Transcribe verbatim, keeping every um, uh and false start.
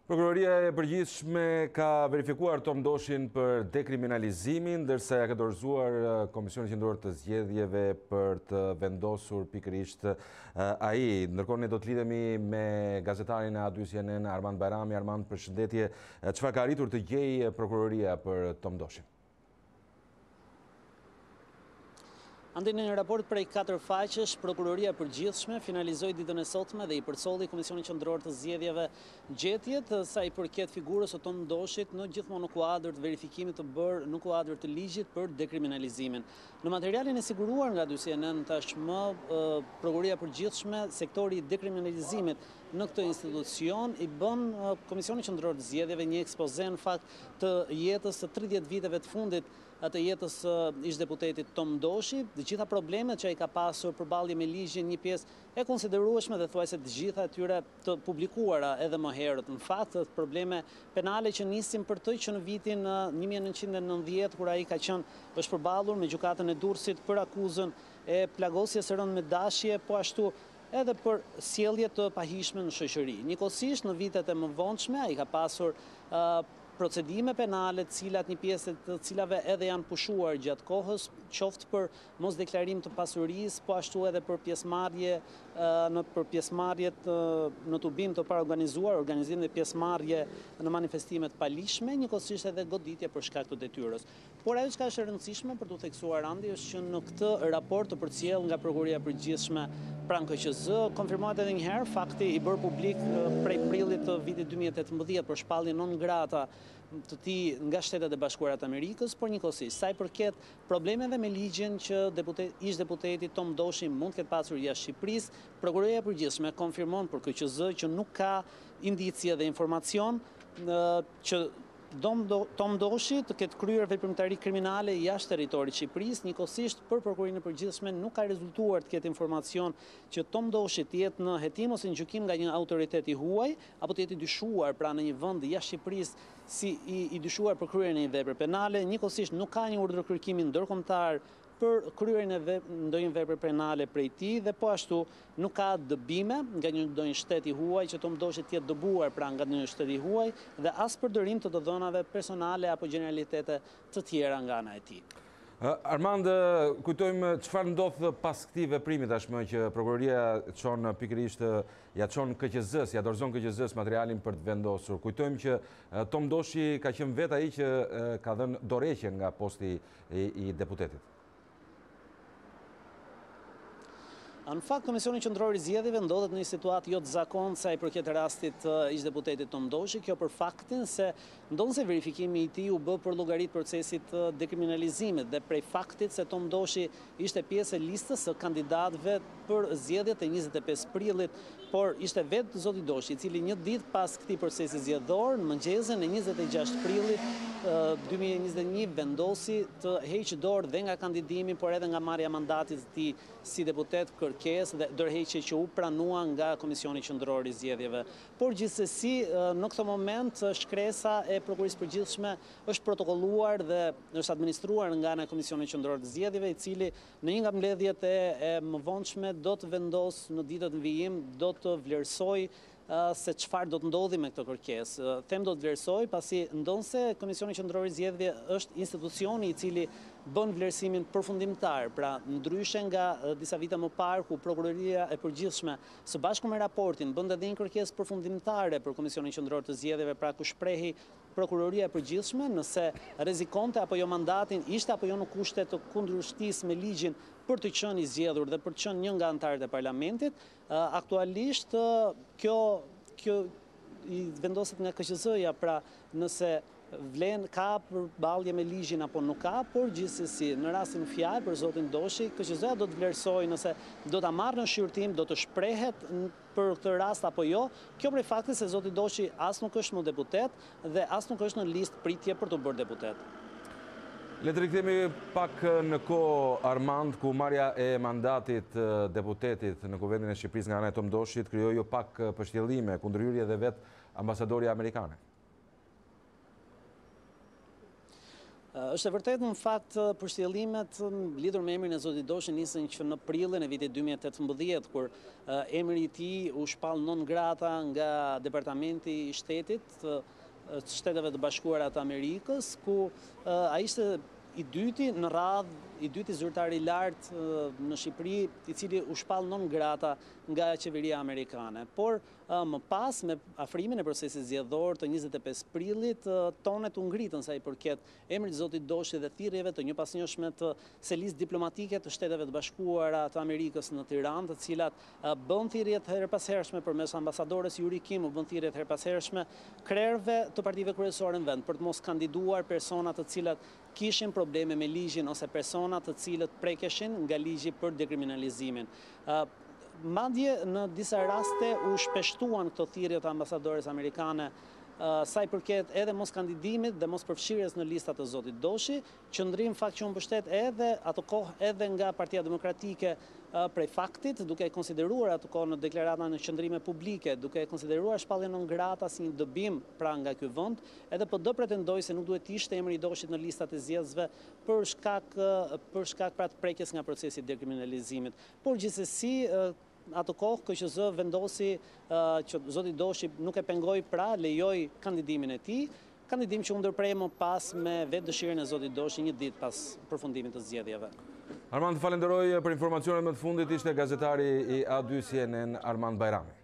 Prokuroria e Përgjithshme ka verifikuar Tom Doshin për dekriminalizimin, ndërsa ja ka dorëzuar Komisionin Qendror të Zgjedhjeve për të vendosur pikërisht ai. Ndërkohë ne do të lidhemi me gazetarin e A dy S janë, Armand Bajrami. Armand, përshëndetje. Çfarë ka arritur të gjejë Prokuroria për Tom Doshin? Andi në një raport prej katër faqesh, Prokuroria e Përgjithshme finalizoi ditën e sotme dhe i përsolli Komisionin Qendror të Zgjedhjeve gjetjet sa i përket figurës së Tom Doshit në gjithmonë në kuadër të verifikimit të bërë në kuadër të ligjit për dekriminalizimin. Në materialin e siguruar nga A dy S janë tashmë, Prokuroria e Përgjithshme, sektori i dekriminalizimit në këtë institucion i bën Komisionin Qendror të Zgjedhjeve një ekspoze në fakt të jetës së tridhjetë viteve të fundit atë jetës ish deputetit Tom Doshi, të gjitha problemet që ai ka pasur përballje me ligjin, një pjesë e konsiderueshme dhe thuajse të gjitha atyre të publikuara edhe më herët. Në fakt, probleme penale që nisin për të që në vitin një mijë e nëntëqind e nëntëdhjetë, kur ai ka qenë është përballur me gjykatën e Durrësit për akuzën e plagosjes së rënë me dashje, po ashtu edhe për sjellje të pahishme në shoqëri. Njëkohësisht në vitet e mëvonshme ai ka pasur uh, procedime penale, cilat një pjesë të cilave edhe janë pushuar gjatë kohës, qoftë për mos deklarim të pasurisë, po ashtu edhe për pjesëmarrje në për pjesëmarrjet në tubim të paraorganizuar, organizim dhe pjesëmarrje në manifestime të palishme, njëkohësisht edhe goditje për shkak të detyrës. Por ajo që është e rëndësishme për të theksuar Andi është që në këtë raport të përcjell nga Prokuroria e Përgjithshme pranë K Q Z, konfirmohet edhe një herë fakti i bërë publik prej prillit të vitit dy mijë e tetëmbëdhjetë për shpallje non grata të tij nga Shtetet e Bashkuara të Amerikës, por njëkohësisht sa i përket problemeve me ligjin që deputet, ish deputeti Tom Doshi mund të ketë pasur jashtë Shqipërisë, Prokuroria e Përgjithshme konfirmon për K Q Z që nuk ka indicie dhe informacion që Tom Doshi të ketë kryer veprimtari kriminale jashtë territorit të Shqipërisë. Njëkohësisht për Prokurorinë e Përgjithshme nuk ka rezultuar të ketë informacion që Tom Doshi të jetë në hetim ose në gjykim nga një autoritet i huaj apo të jetë i dyshuar pra në një vend jashtë Shqipërisë si i, i dyshuar për kryerjen e një vepre penale. Njëkohësisht nuk ka një urdhër kërkimi ndërkombëtar për kryerjen e ndonjë vepre penale prej tij dhe po ashtu nuk ka dëbime nga një ndonjë shtet i huaj që Tom Doshi të jetë dëbuar pra nga një shtet i huaj dhe as përdërim të të dhënave personale apo gjeneralitete të tjera nga ana e tij. Armand, kujtojmë çfarë ndodh pas këtij veprimi tashmë që Prokuroria çon pikërisht ja çon K Q Z-s, ja dorëzon K Q Z-s materialin për të vendosur. Kujtojmë që Tom Doshi ka qenë vetë ai që ka dhënë dorëheqjen nga posti i, i deputetit. Në fakt, Komisioni Qendror i Zgjedhjeve ndodhet në një situatë jo të zakontë sa i përket rastit ish deputetit Tom Doshi, kjo për faktin se ndonse verifikimi i tij u bë për llogarit procesit të dekriminalizimit dhe prej faktit se Tom Doshi ishte pjesë e listës së kandidatëve për zgjedhjet e njëzet e pesë prillit, por ishte vetë zoti Doshi, i cili një ditë pas këtij procesi zgjedhor, në mëngjesin e njëzet e gjashtë prillit dy mijë e njëzet e një vendosi të heqë dorë dhe nga kandidimi, por edhe nga marrja mandatit të tij si deputet, kërkesë dhe dorëheqje që u pranua nga Komisioni Qendror i Zgjedhjeve. Por gjithsesi, në këtë moment shkresa e Prokurorisë Përgjithshme është protokolluar dhe është administruar nga ana e Komisionit Qendror të Zgjedhjeve, i cili në një nga mbledhjet e, e mëvonshme do të vendos në ditët në vijim, do të vlerësoj se çfarë do të ndodhi me këtë kërkesë. Them do të vlerësoj pasi ndonse Komisioni Qendror i Zgjedhjeve është institucioni i cili bën vlerësimin përfundimtar, pra ndryshe nga disa vite më parë ku Prokuroria e Përgjithshme së bashku me raportin bën edhe një kërkesë përfundimtare për Komisionin Qendror të Zgjedhjeve, pra ku shprehi Prokuroria e Përgjithshme nëse rrezikonte apo jo mandatin, ishte apo jo në kushte të kundërshtisë me ligjin për të qenë i zgjedhur dhe për të qenë një nga anëtarët e parlamentit. Aktualisht kjo kjo i vendoset nga K Q Z-ja, pra nëse vlen ka përballje me ligjin apo nuk ka, por gjithsesi në rastin fjalë për zotin Doshi, K Q Z-ja do të vlerësojë nëse do ta marrë në shqyrtim, do të shprehet për këtë rast apo jo. Kjo për faktin se zoti Doshi as nuk është më deputet dhe as nuk është në listë pritje për të bërë deputet. Le të rikthehemi pak në kohë, Armand, ku marrja e mandatit deputetit në Kuvendin e Shqipërisë nga ana e Tom Doshit krijoi jo pak pështjellime, kundërhyrje dhe vet ambasadori amerikane. Është e vërtet në fakt përshtjellimet lidhur me emrin e zotit Doshi nisën që në prillin e vitit dy mijë e tetëmbëdhjetë, kur emri i tij u shpall non grata nga Departamenti i Shtetit të Shteteve të Bashkuara të Amerikës, ku ai ishte i dyti në radhë, i dyti zyrtar i lartë në Shqipëri, i cili u shpall non grata nga qeveria amerikane. Por më pas, me afrimin e procesit zgjedhor të njëzet e pesë prillit, tonet u ngritën sa i përket emrit zotit Doshi dhe thirrjeve të njëpasnjëshme të selisë diplomatike të Shteteve të Bashkuara të Amerikës në Tiranë, të cilat bën thirrjet her pas hershme përmes ambasadores Yuri Kim, u bën thirrjet her pas hershme krerëve të partive kryesore në vend për të mos kandiduar persona të cilat kishin probleme me ligjin ose persona të cilët prekeshin nga ligji për dekriminalizimin. Madje në disa raste u shpeshtuan këto thirrje të ambasadores amerikane sa i përket edhe mos kandidimit dhe mos përfshirjes në listat të zotit Doshi, qëndrim fakt që unë mbështet edhe ato kohë edhe nga Partia Demokratike prej faktit, duke e konsideruar ato kohë në deklarata në qëndrime publike, duke e konsideruar shpalljen non grata si një dëbim pra nga ky vend, edhe P D pretendoi se nuk duhet ishte emri i Doshit në listat e zgjedhësve për shkak për shkak pra të prekjes nga procesi i dekriminalizimit. Por gjithsesi ato kohë K Q Z vendosi që zoti Doshi nuk e pengoi, pra lejoi kandidimin e tij, kandidim që u ndërprej më pas me vetë dëshirën e zotit Doshi një ditë pas përfundimit të zgjedhjeve. Armand, falenderoj për informacionet më të fundit, ishte gazetari i A dy C N N Armand Bajrami.